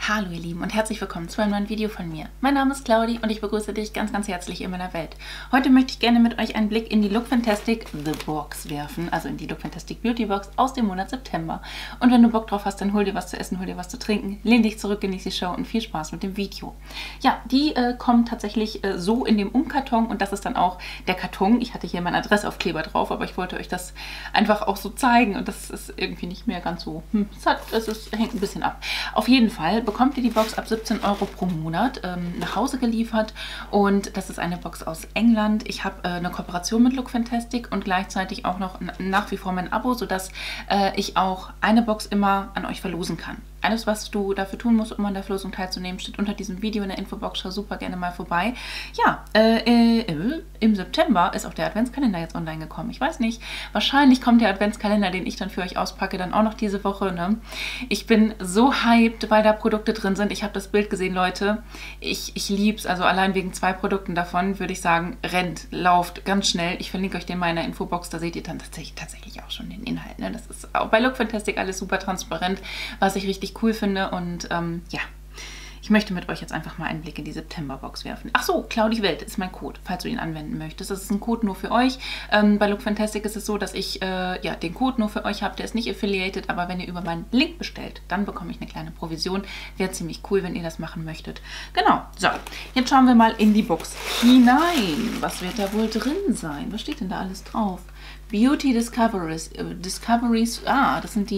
Hallo ihr Lieben und herzlich willkommen zu einem neuen Video von mir. Mein Name ist Claudi und ich begrüße dich ganz herzlich in meiner Welt. Heute möchte ich gerne mit euch einen Blick in die Lookfantastic The Box werfen, also in die Lookfantastic Beauty Box aus dem Monat September. Und wenn du Bock drauf hast, dann hol dir was zu essen, hol dir was zu trinken, lehn dich zurück, genieß die Show und viel Spaß mit dem Video. Ja, die kommen tatsächlich so in dem Umkarton und das ist dann auch der Karton. Ich hatte hier meinen Adressaufkleber drauf, aber ich wollte euch das einfach auch so zeigen und das ist irgendwie nicht mehr ganz so, es hängt ein bisschen ab. Auf jeden Fall bekommt ihr die Box ab 17 € pro Monat nach Hause geliefert und das ist eine Box aus England. Ich habe eine Kooperation mit Lookfantastic und gleichzeitig auch noch nach wie vor mein Abo, sodass ich auch eine Box immer an euch verlosen kann. Alles, was du dafür tun musst, um an der Verlosung teilzunehmen, steht unter diesem Video in der Infobox. Schau super gerne mal vorbei. Ja, im September ist auch der Adventskalender jetzt online gekommen. Ich weiß nicht, wahrscheinlich kommt der Adventskalender, den ich dann für euch auspacke, dann auch noch diese Woche. Ne? Ich bin so hyped, weil da Produkte drin sind. Ich habe das Bild gesehen, Leute. Ich liebe es. Also allein wegen 2 Produkten davon würde ich sagen, rennt, lauft ganz schnell. Ich verlinke euch den mal in der Infobox. Da seht ihr dann tatsächlich auch schon den Inhalt. Ne? Das ist auch bei Lookfantastic alles super transparent, was ich richtig cool finde und ja, ich möchte mit euch jetzt einfach mal einen Blick in die September-Box werfen. Ach so, Claudi Welt ist mein Code, falls du ihn anwenden möchtest. Das ist ein Code nur für euch. Bei Lookfantastic ist es so, dass ich ja, den Code nur für euch habe. Der ist nicht affiliated, aber wenn ihr über meinen Link bestellt, dann bekomme ich eine kleine Provision. Wäre ziemlich cool, wenn ihr das machen möchtet. Genau, so, jetzt schauen wir mal in die Box hinein. Was wird da wohl drin sein? Was steht denn da alles drauf? Beauty Discoveries, das sind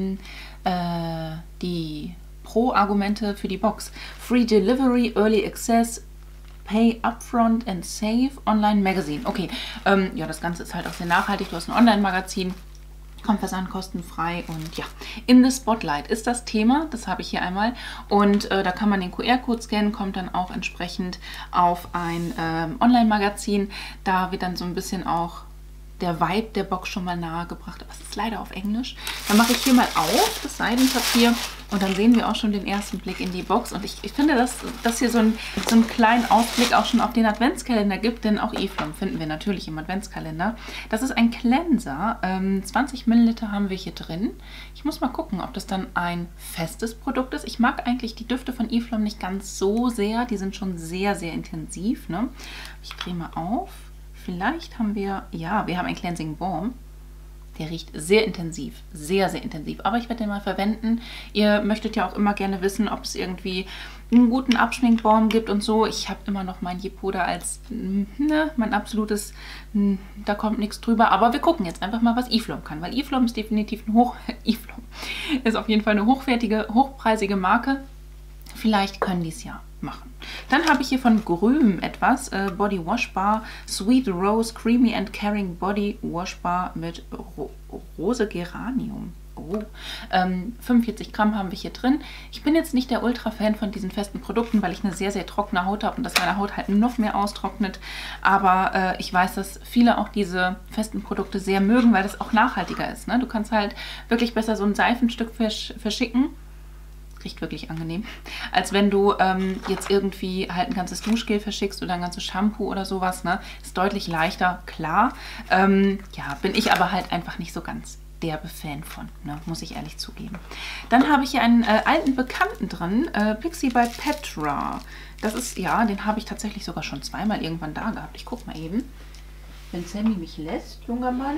die Pro-Argumente für die Box. Free Delivery, Early Access, Pay Upfront and Save, Online Magazine. Okay, ja, das Ganze ist halt auch sehr nachhaltig. Du hast ein Online-Magazin, kommt versandkostenfrei und ja, in the Spotlight ist das Thema, das habe ich hier einmal und da kann man den QR-Code scannen, kommt dann auch entsprechend auf ein Online-Magazin. Da wird dann so ein bisschen auch der Vibe der Box schon mal nahegebracht. Aber es ist leider auf Englisch. Dann mache ich hier mal auf das Seidenpapier und dann sehen wir auch schon den ersten Blick in die Box. Und ich finde, dass hier so einen kleinen Ausblick auch schon auf den Adventskalender gibt, denn auch Eflom finden wir natürlich im Adventskalender. Das ist ein Cleanser. 20 Milliliter haben wir hier drin. Ich muss mal gucken, ob das dann ein festes Produkt ist. Ich mag eigentlich die Düfte von Eflom nicht ganz so sehr. Die sind schon sehr, sehr intensiv. Ne? Ich drehe mal auf. Vielleicht haben wir, ja, wir haben einen Cleansing Balm. Der riecht sehr intensiv, sehr, sehr intensiv. Aber ich werde den mal verwenden. Ihr möchtet ja auch immer gerne wissen, ob es irgendwie einen guten Abschminkbalm gibt und so. Ich habe immer noch mein Yepoda als mein absolutes, da kommt nichts drüber. Aber wir gucken jetzt einfach mal, was Eflom kann. Weil Eflom ist definitiv Eflom ist auf jeden Fall eine hochwertige, hochpreisige Marke. Vielleicht können die es ja machen. Dann habe ich hier von Grüm etwas, Body Wash Bar, Sweet Rose Creamy and Caring Body Wash Bar mit Rose Geranium. Oh. 45 Gramm haben wir hier drin. Ich bin jetzt nicht der Ultra-Fan von diesen festen Produkten, weil ich eine sehr, sehr trockene Haut habe und dass meine Haut halt noch mehr austrocknet. Aber ich weiß, dass viele auch diese festen Produkte sehr mögen, weil das auch nachhaltiger ist. Ne? Du kannst halt wirklich besser so ein Seifenstück verschicken. Riecht wirklich angenehm. Als wenn du jetzt irgendwie halt ein ganzes Duschgel verschickst oder ein ganzes Shampoo oder sowas. Ne? Ist deutlich leichter, klar. Ja, bin ich aber halt einfach nicht so ganz derbe Fan von, ne? Muss ich ehrlich zugeben. Dann habe ich hier einen alten Bekannten drin, Pixi by Petra. Das ist, ja, den habe ich tatsächlich sogar schon zweimal irgendwann da gehabt. Ich gucke mal eben. Wenn Sammy mich lässt, junger Mann.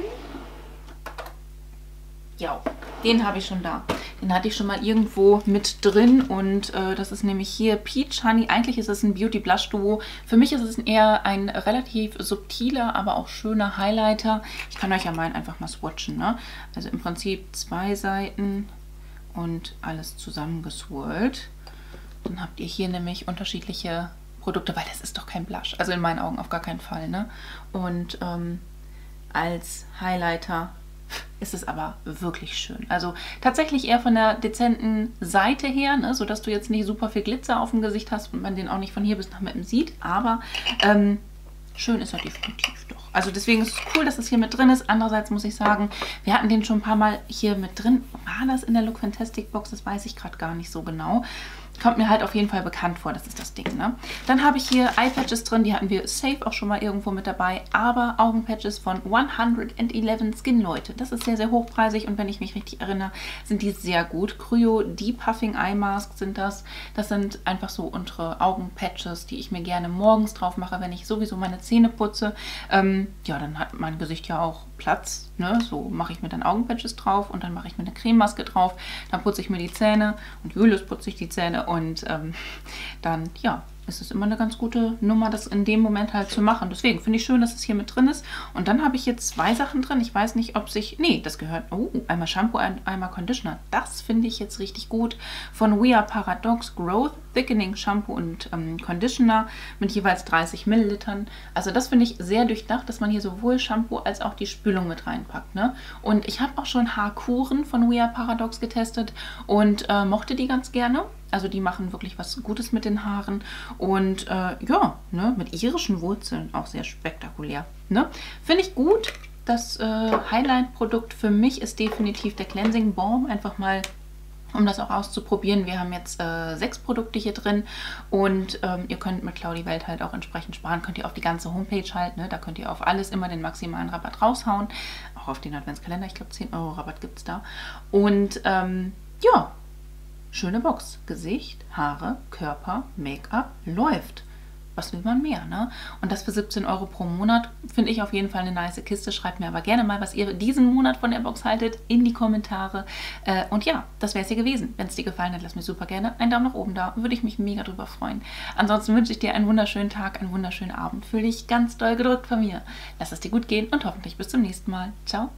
Ja, den habe ich schon da. Den hatte ich schon mal irgendwo mit drin und das ist nämlich hier Peach Honey. Eigentlich ist es ein Beauty Blush Duo. Für mich ist es eher ein relativ subtiler, aber auch schöner Highlighter. Ich kann euch ja meinen einfach mal swatchen. Ne? Also im Prinzip 2 Seiten und alles zusammengeswirlt. Dann habt ihr hier nämlich unterschiedliche Produkte, weil das ist doch kein Blush. Also in meinen Augen auf gar keinen Fall. Ne? Und als Highlighter ist es aber wirklich schön. Also tatsächlich eher von der dezenten Seite her, ne, sodass du jetzt nicht super viel Glitzer auf dem Gesicht hast und man den auch nicht von hier bis nach mitten sieht. Aber schön ist er definitiv doch. Also deswegen ist es cool, dass es hier mit drin ist. Andererseits muss ich sagen, wir hatten den schon ein paar Mal hier mit drin. War das in der Lookfantastic Box? Das weiß ich gerade gar nicht so genau. kommt mir halt auf jeden Fall bekannt vor, das ist das Ding, ne? Dann habe ich hier Eye-Patches drin, die hatten wir safe auch schon mal irgendwo mit dabei, aber Augenpatches von 111 Skin, Leute. Das ist sehr, sehr hochpreisig und wenn ich mich richtig erinnere, sind die sehr gut. Cryo Depuffing Eye Mask sind das. Das sind einfach so unsere Augenpatches, die ich mir gerne morgens drauf mache, wenn ich sowieso meine Zähne putze. Ja, dann hat mein Gesicht ja auch Platz, ne? So mache ich mir dann Augenpatches drauf und dann mache ich mir eine Crememaske drauf, dann putze ich mir die Zähne und Julius putzt sich die Zähne und dann, ja, ist es immer eine ganz gute Nummer, das in dem Moment halt zu machen. Deswegen finde ich schön, dass es hier mit drin ist. Und dann habe ich jetzt 2 Sachen drin. Ich weiß nicht, ob sich... Nee, das gehört... Oh, einmal Shampoo, einmal Conditioner. Das finde ich jetzt richtig gut. Von We Are Paradox Growth Thickening Shampoo und Conditioner mit jeweils 30 Millilitern. Also das finde ich sehr durchdacht, dass man hier sowohl Shampoo als auch die Spülung mit reinpackt, ne? Und ich habe auch schon Haarkuren von We Are Paradox getestet und mochte die ganz gerne. Also die machen wirklich was Gutes mit den Haaren und ja, ne, mit irischen Wurzeln auch sehr spektakulär. Ne? Finde ich gut. Das Highlight-Produkt für mich ist definitiv der Cleansing Balm. Einfach mal, um das auch auszuprobieren. Wir haben jetzt 6 Produkte hier drin und ihr könnt mit Claudi Welt halt auch entsprechend sparen. Könnt ihr auf die ganze Homepage halt, ne? Da könnt ihr auf alles immer den maximalen Rabatt raushauen. Auch auf den Adventskalender, ich glaube 10 € Rabatt gibt es da. Und ja, schöne Box. Gesicht, Haare, Körper, Make-up, läuft. Was will man mehr, ne? Und das für 17 € pro Monat finde ich auf jeden Fall eine nice Kiste. Schreibt mir aber gerne mal, was ihr diesen Monat von der Box haltet, in die Kommentare. Und ja, das wäre es hier gewesen. Wenn es dir gefallen hat, lass mir super gerne einen Daumen nach oben da. Würde ich mich mega drüber freuen. Ansonsten wünsche ich dir einen wunderschönen Tag, einen wunderschönen Abend. Fühl dich ganz doll gedrückt von mir. Lass es dir gut gehen und hoffentlich bis zum nächsten Mal. Ciao.